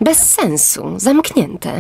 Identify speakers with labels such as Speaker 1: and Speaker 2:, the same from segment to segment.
Speaker 1: Bez sensu, zamknięte.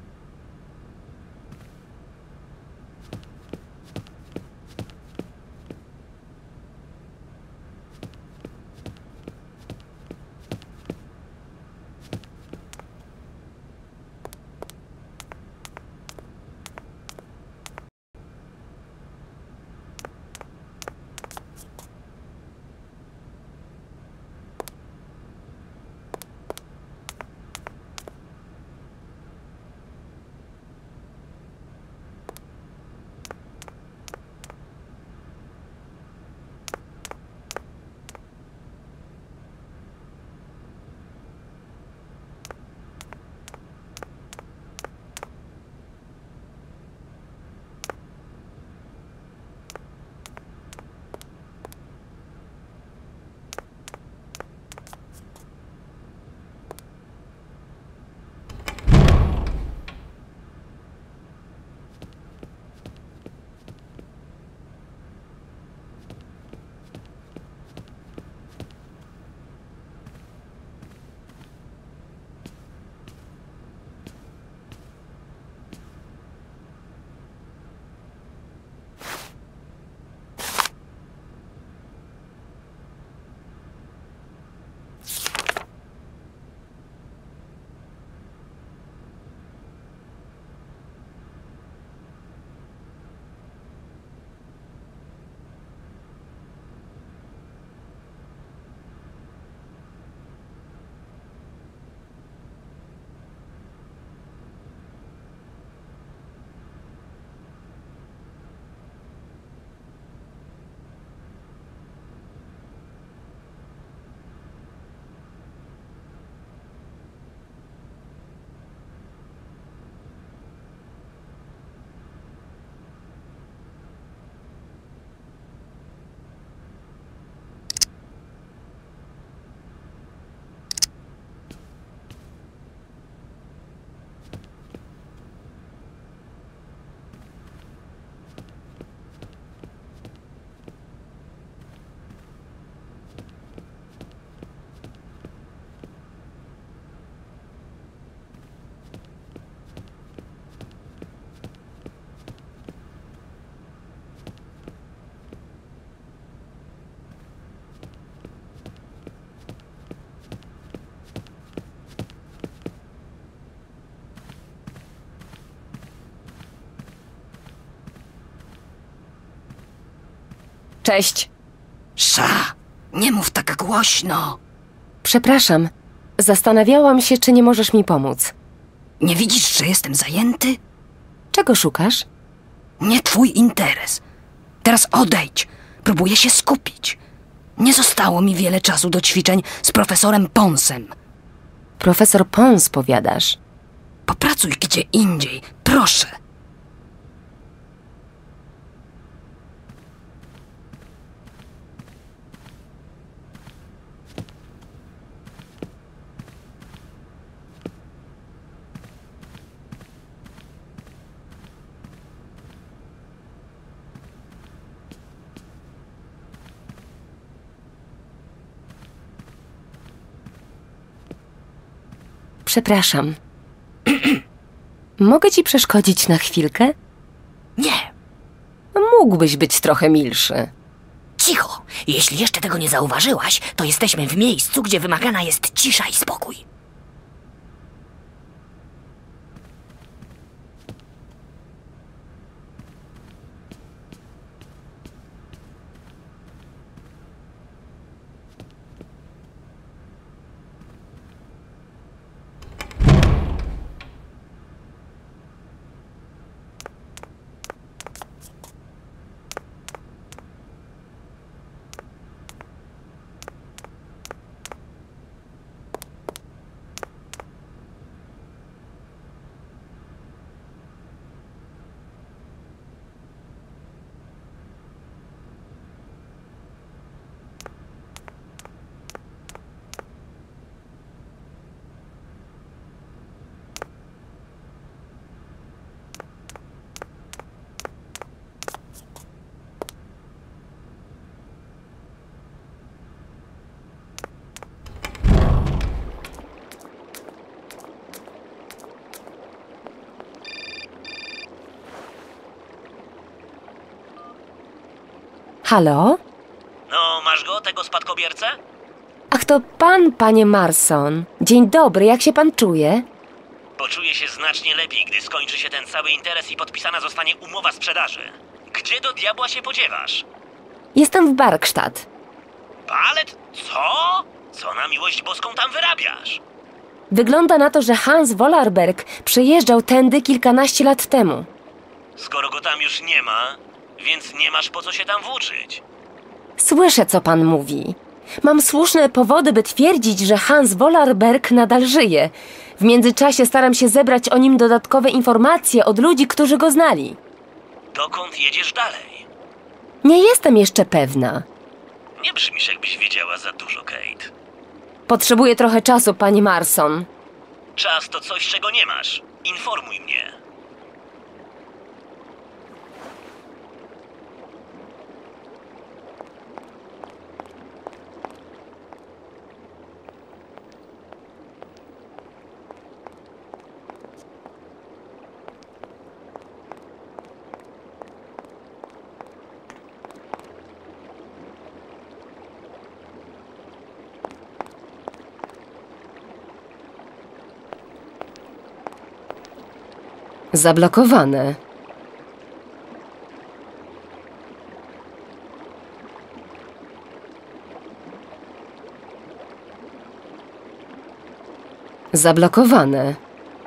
Speaker 1: Cześć.
Speaker 2: Sza, nie mów tak głośno.
Speaker 1: Przepraszam. Zastanawiałam się, czy nie możesz mi pomóc.
Speaker 2: Nie widzisz, że jestem zajęty?
Speaker 1: Czego szukasz?
Speaker 2: Nie twój interes. Teraz odejdź. Próbuję się skupić. Nie zostało mi wiele czasu do ćwiczeń z profesorem Ponsem.
Speaker 1: Profesor Pons, powiadasz.
Speaker 2: Popracuj gdzie indziej, proszę.
Speaker 1: Przepraszam. Mogę ci przeszkodzić na chwilkę?
Speaker 2: Nie,
Speaker 1: Mógłbyś być trochę milszy.
Speaker 2: cicho. Jeśli jeszcze tego nie zauważyłaś, to jesteśmy w miejscu, gdzie wymagana jest cisza i spokój.
Speaker 1: Halo?
Speaker 3: No, masz go, tego spadkobiercę?
Speaker 1: Ach, to pan, panie Marson. Dzień dobry, jak się pan czuje?
Speaker 3: Poczuję się znacznie lepiej, gdy skończy się ten cały interes i podpisana zostanie umowa sprzedaży. Gdzie do diabła się podziewasz?
Speaker 1: Jestem w Barkstadt.
Speaker 3: Balet? Co? Co na miłość boską tam wyrabiasz?
Speaker 1: Wygląda na to, że Hans Wollerberg przejeżdżał tędy kilkanaście lat temu.
Speaker 3: Skoro go tam już nie ma, więc nie masz po co się tam włóczyć.
Speaker 1: Słyszę, co pan mówi. Mam słuszne powody, by twierdzić, że Hans Wollerberg nadal żyje. W międzyczasie staram się zebrać o nim dodatkowe informacje od ludzi, którzy go znali.
Speaker 3: Dokąd jedziesz dalej?
Speaker 1: Nie jestem jeszcze pewna.
Speaker 3: Nie brzmisz, jakbyś wiedziała za dużo, Kate.
Speaker 1: Potrzebuję trochę czasu, pani Marson.
Speaker 3: Czas to coś, czego nie masz. Informuj mnie.
Speaker 1: Zablokowane. Zablokowane.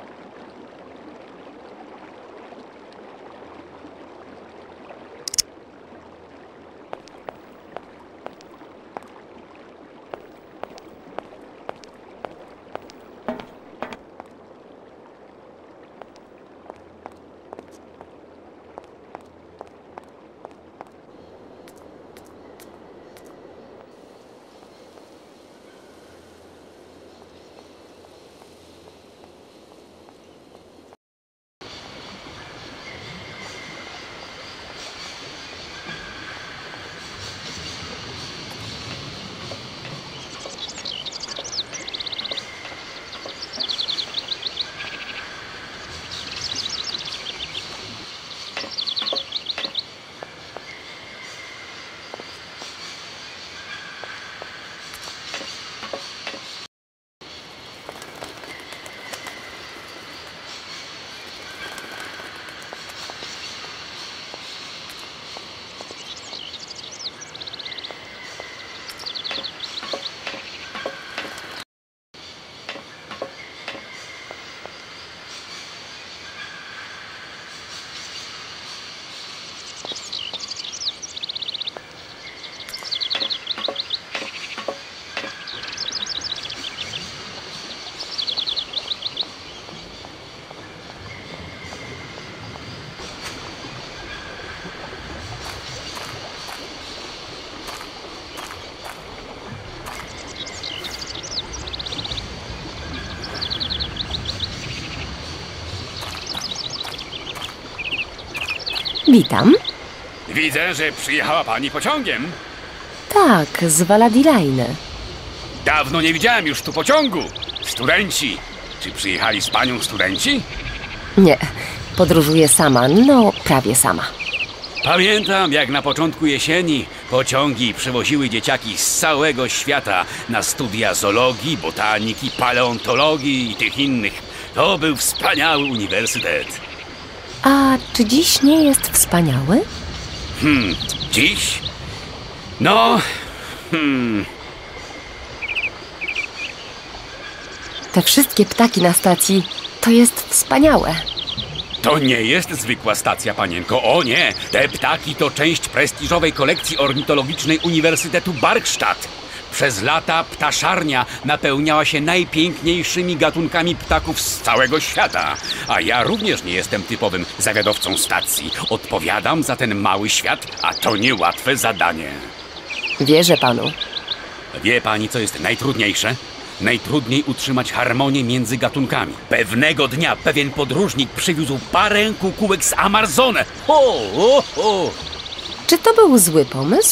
Speaker 1: Witam.
Speaker 4: Widzę, że przyjechała pani pociągiem.
Speaker 1: Tak, z Valadilaine.
Speaker 4: Dawno nie widziałem już tu pociągu. Studenci. Czy przyjechali z panią studenci?
Speaker 1: Nie, podróżuję sama, no prawie sama.
Speaker 4: Pamiętam, jak na początku jesieni pociągi przewoziły dzieciaki z całego świata na studia zoologii, botaniki, paleontologii i tych innych. To był wspaniały uniwersytet.
Speaker 1: A czy dziś nie jest wspaniały?
Speaker 4: Dziś? No...
Speaker 1: Te wszystkie ptaki na stacji, to jest wspaniałe.
Speaker 4: To nie jest zwykła stacja, panienko. O nie! Te ptaki to część prestiżowej kolekcji ornitologicznej Uniwersytetu Barkstadt. Przez lata ptaszarnia napełniała się najpiękniejszymi gatunkami ptaków z całego świata. A ja również nie jestem typowym zawiadowcą stacji. Odpowiadam za ten mały świat, a to niełatwe zadanie.
Speaker 1: Wierzę panu.
Speaker 4: Wie pani, co jest najtrudniejsze? Najtrudniej utrzymać harmonię między gatunkami. Pewnego dnia pewien podróżnik przywiózł parę kukułek z Amazony.
Speaker 1: Czy to był zły pomysł?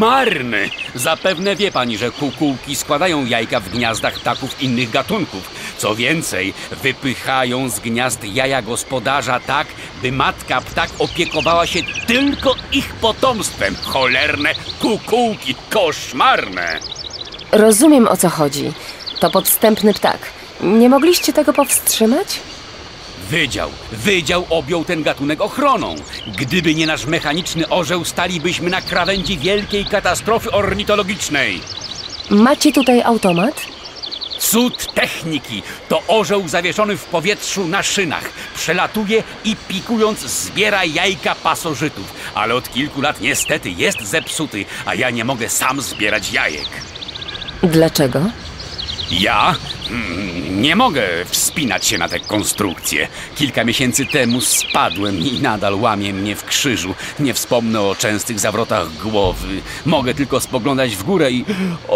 Speaker 4: Koszmarny! Zapewne wie pani, że kukułki składają jajka w gniazdach ptaków innych gatunków, Co więcej, wypychają z gniazd jaja gospodarza tak, by matka ptak opiekowała się tylko ich potomstwem. Cholerne kukułki, koszmarne!
Speaker 1: Rozumiem, o co chodzi. To podstępny ptak. Nie mogliście tego powstrzymać?
Speaker 4: Wydział objął ten gatunek ochroną. Gdyby nie nasz mechaniczny orzeł, stalibyśmy na krawędzi wielkiej katastrofy ornitologicznej.
Speaker 1: Macie tutaj automat?
Speaker 4: Cud techniki to orzeł zawieszony w powietrzu na szynach. Przelatuje i pikując zbiera jajka pasożytów. Ale od kilku lat niestety jest zepsuty, a ja nie mogę sam zbierać jajek.
Speaker 1: Dlaczego?
Speaker 4: Ja nie mogę wspinać się na tę konstrukcję. Kilka miesięcy temu spadłem i nadal łamie mnie w krzyżu. Nie wspomnę o częstych zawrotach głowy. Mogę tylko spoglądać w górę i...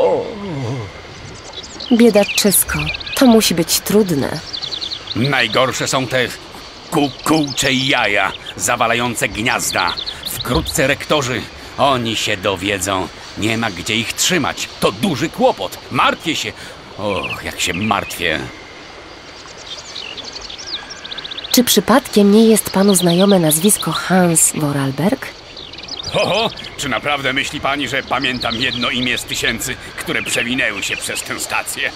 Speaker 1: Biedaczysko, to musi być trudne.
Speaker 4: Najgorsze są te kukułcze jaja zawalające gniazda. Wkrótce rektorzy, oni się dowiedzą. Nie ma gdzie ich trzymać. To duży kłopot. Martwię się. Och, jak się martwię.
Speaker 1: Czy przypadkiem nie jest panu znajome nazwisko Hans Vorarlberg?
Speaker 4: Oho, czy naprawdę myśli pani, że pamiętam jedno imię z tysięcy, które przewinęły się przez tę stację?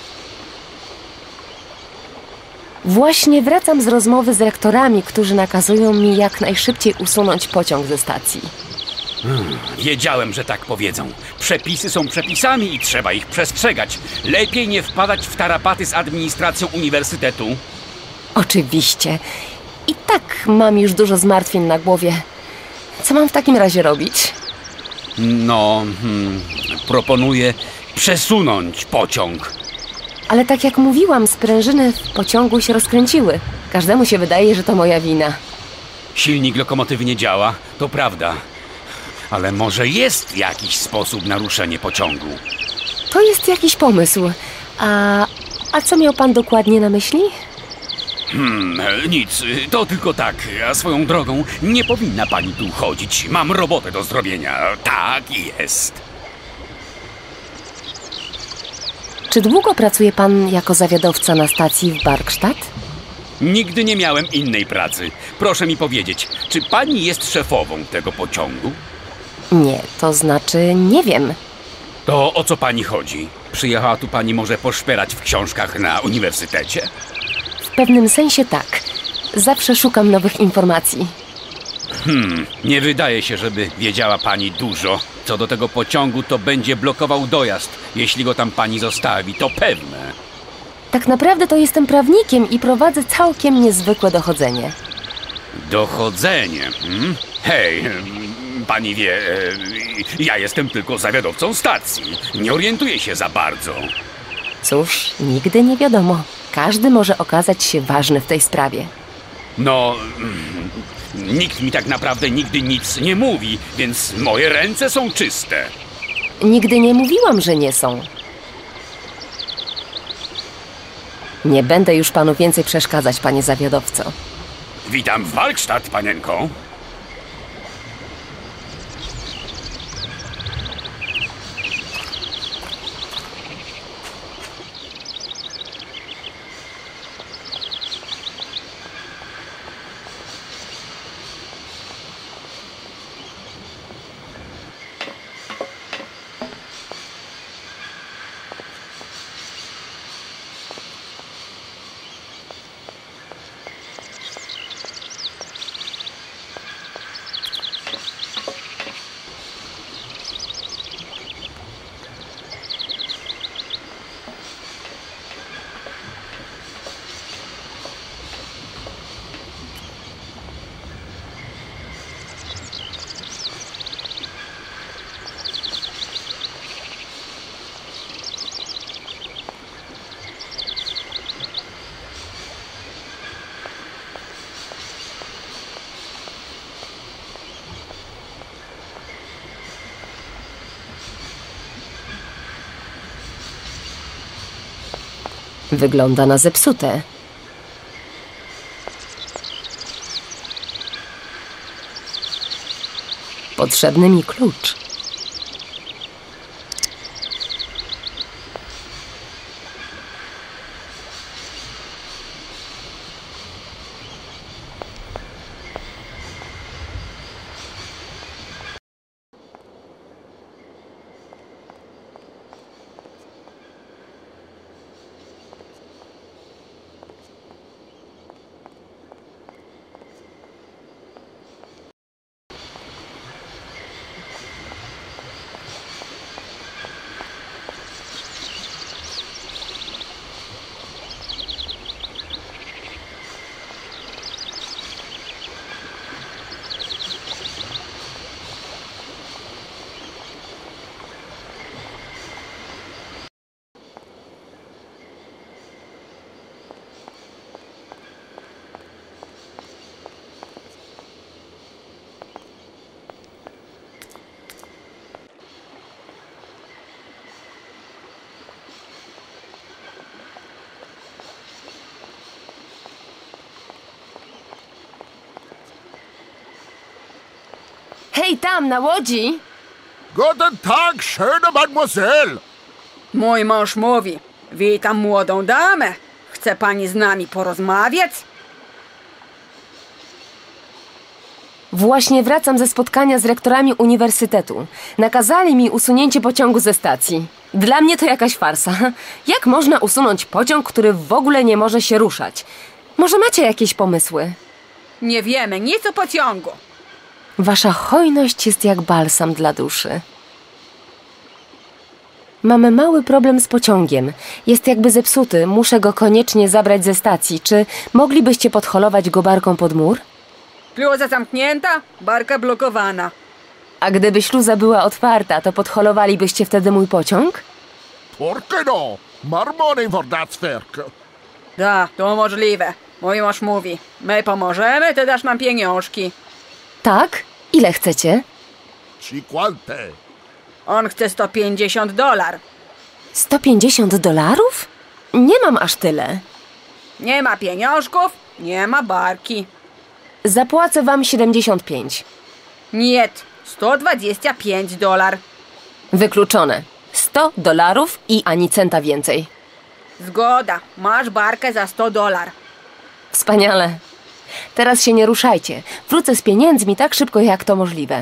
Speaker 1: Właśnie wracam z rozmowy z rektorami, którzy nakazują mi jak najszybciej usunąć pociąg ze stacji.
Speaker 4: Wiedziałem, że tak powiedzą. Przepisy są przepisami i trzeba ich przestrzegać. Lepiej nie wpadać w tarapaty z administracją uniwersytetu.
Speaker 1: Oczywiście. I tak mam już dużo zmartwień na głowie. Co mam w takim razie robić?
Speaker 4: No, proponuję przesunąć pociąg.
Speaker 1: Ale tak jak mówiłam, sprężyny w pociągu się rozkręciły. Każdemu się wydaje, że to moja wina.
Speaker 4: Silnik lokomotywy nie działa, to prawda. Ale może jest jakiś sposób na ruszenie pociągu?
Speaker 1: To jest jakiś pomysł. A co miał pan dokładnie na myśli?
Speaker 4: Nic, to tylko tak. A swoją drogą, nie powinna pani tu chodzić. Mam robotę do zrobienia. Tak jest.
Speaker 1: Czy długo pracuje pan jako zawiadowca na stacji w Barkstadt?
Speaker 4: Nigdy nie miałem innej pracy. Proszę mi powiedzieć, czy pani jest szefową tego pociągu?
Speaker 1: Nie, to znaczy nie wiem.
Speaker 4: To o co pani chodzi? Przyjechała tu pani może poszperać w książkach na uniwersytecie?
Speaker 1: W pewnym sensie tak. Zawsze szukam nowych informacji.
Speaker 4: Nie wydaje się, żeby wiedziała pani dużo. Co do tego pociągu, to będzie blokował dojazd. Jeśli go tam pani zostawi, to pewne.
Speaker 1: Tak naprawdę to jestem prawnikiem i prowadzę całkiem niezwykłe dochodzenie.
Speaker 4: Dochodzenie? Hej, pani wie, ja jestem tylko zawiadowcą stacji. Nie orientuję się za bardzo.
Speaker 1: Cóż, nigdy nie wiadomo. Każdy może okazać się ważny w tej sprawie.
Speaker 4: No, nikt mi tak naprawdę nigdy nic nie mówi, więc moje ręce są czyste.
Speaker 1: Nigdy nie mówiłam, że nie są. Nie będę już panu więcej przeszkadzać, panie zawiadowco.
Speaker 4: Witam w Barkstadt, panienko.
Speaker 1: Wygląda na zepsute. Potrzebny mi klucz. Hej, tam, na łodzi!
Speaker 5: Guten Tag, schöne Mademoiselle!
Speaker 6: Mój mąż mówi, witam młodą damę. Chce pani z nami porozmawiać?
Speaker 1: Właśnie wracam ze spotkania z rektorami uniwersytetu. Nakazali mi usunięcie pociągu ze stacji. Dla mnie to jakaś farsa. Jak można usunąć pociąg, który w ogóle nie może się ruszać? Może macie jakieś pomysły?
Speaker 6: Nie wiemy nic o pociągu.
Speaker 1: Wasza hojność jest jak balsam dla duszy. Mamy mały problem z pociągiem. Jest jakby zepsuty, muszę go koniecznie zabrać ze stacji. Czy moglibyście podholować go barką pod mur?
Speaker 6: Śluza zamknięta, barka blokowana.
Speaker 1: A gdyby śluza była otwarta, to podholowalibyście wtedy mój pociąg?
Speaker 5: Porke no? Marmony voor dat werk.
Speaker 6: Da, to możliwe. Mój mąż mówi, my pomożemy, ty dasz nam pieniążki.
Speaker 1: Tak? Ile chcecie?
Speaker 5: 50.
Speaker 6: On chce $150.
Speaker 1: $150? Nie mam aż tyle.
Speaker 6: Nie ma pieniążków, nie ma barki.
Speaker 1: Zapłacę wam 75.
Speaker 6: Nie, $125.
Speaker 1: Wykluczone. $100 i ani centa więcej.
Speaker 6: Zgoda, masz barkę za $100.
Speaker 1: Wspaniale. Teraz się nie ruszajcie. Wrócę z pieniędzmi tak szybko, jak to możliwe.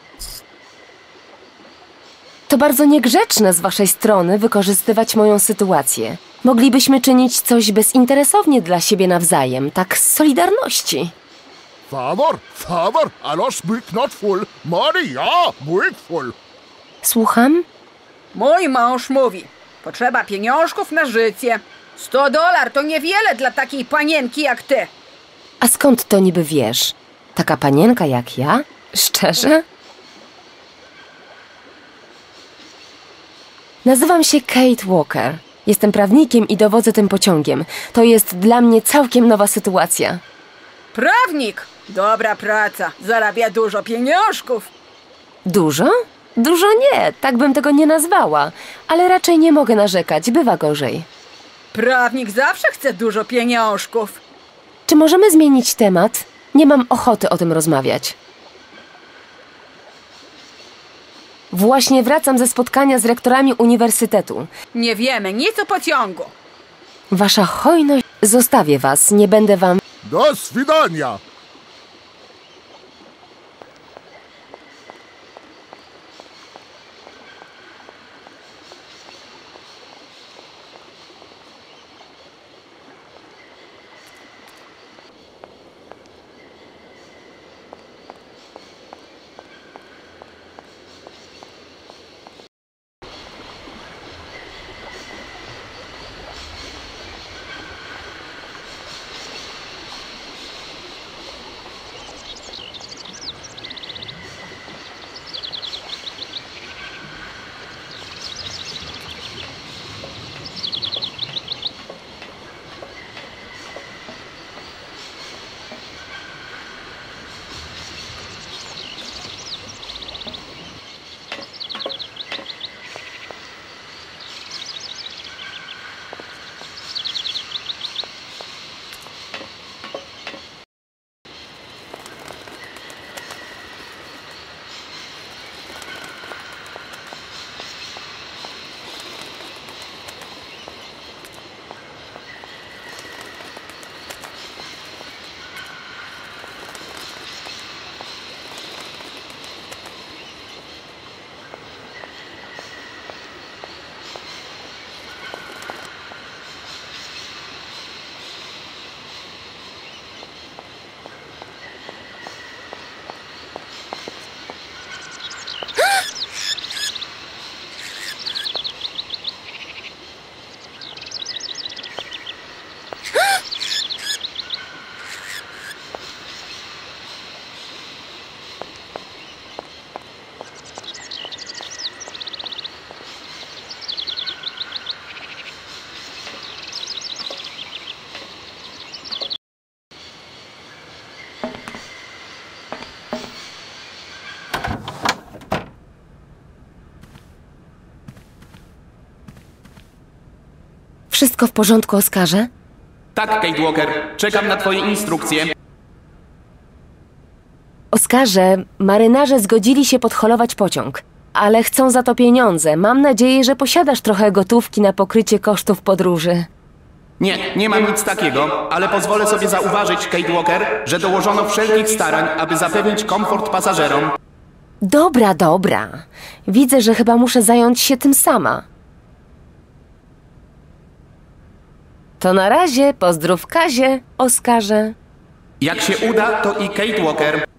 Speaker 1: To bardzo niegrzeczne z waszej strony wykorzystywać moją sytuację. Moglibyśmy czynić coś bezinteresownie dla siebie nawzajem, tak z solidarności.
Speaker 5: Favor, alles not full. Money, ja, full.
Speaker 1: Słucham?
Speaker 6: Mój mąż mówi, potrzeba pieniążków na życie. $100 to niewiele dla takiej panienki jak ty.
Speaker 1: A skąd to niby wiesz? Taka panienka jak ja? Szczerze? Nazywam się Kate Walker. Jestem prawnikiem i dowodzę tym pociągiem. To jest dla mnie całkiem nowa sytuacja.
Speaker 6: Prawnik! Dobra praca, zarabia dużo pieniążków.
Speaker 1: Dużo? Dużo nie, tak bym tego nie nazwała. Ale raczej nie mogę narzekać, bywa gorzej.
Speaker 6: Prawnik zawsze chce dużo pieniążków.
Speaker 1: Czy możemy zmienić temat? Nie mam ochoty o tym rozmawiać. Właśnie wracam ze spotkania z rektorami uniwersytetu.
Speaker 6: Nie wiemy nic o pociągu.
Speaker 1: Wasza hojność... Zostawię was, nie będę wam...
Speaker 5: Do swidania.
Speaker 1: Wszystko w porządku, Oskarze?
Speaker 7: Tak, Kate Walker. Czekam na twoje instrukcje.
Speaker 1: Oskarze, marynarze zgodzili się podholować pociąg, ale chcą za to pieniądze. Mam nadzieję, że posiadasz trochę gotówki na pokrycie kosztów podróży.
Speaker 7: Nie mam nic takiego, ale pozwolę sobie zauważyć, Kate Walker, że dołożono wszelkich starań, aby zapewnić komfort pasażerom.
Speaker 1: Dobra, dobra. Widzę, że chyba muszę zająć się tym sama. To na razie, pozdrów Kazie, Oskarze.
Speaker 7: Jak się uda, to i Kate Walker.